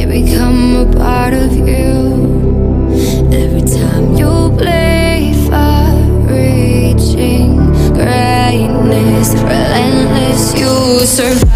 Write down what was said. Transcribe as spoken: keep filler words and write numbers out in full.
become a part of you. Every time you play far-reaching greatness, relentless, you survive.